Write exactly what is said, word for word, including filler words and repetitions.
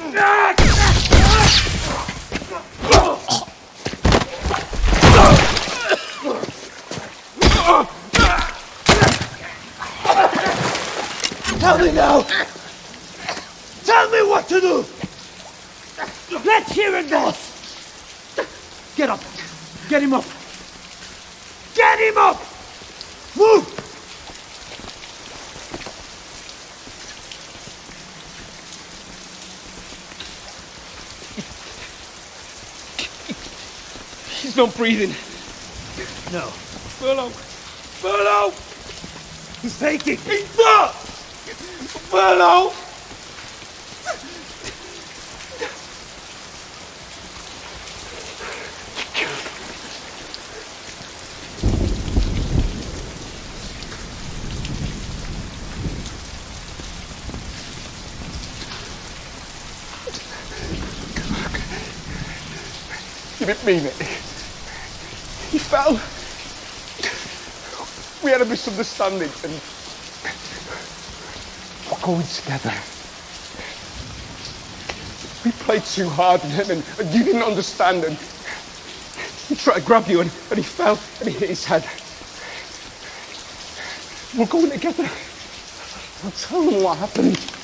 Tell me now! Tell me what to do! Let's hear it, boss! Get up! Get him up! Get him up! Move! He's not breathing. No. Furlough! Furlough! He's faking! He's not! Furlough! You didn't mean it. He fell. We had a misunderstanding and we're going together. We played too hard and, and, and you didn't understand and he tried to grab you and, and he fell and he hit his head. We're going together. I'll tell them what happened.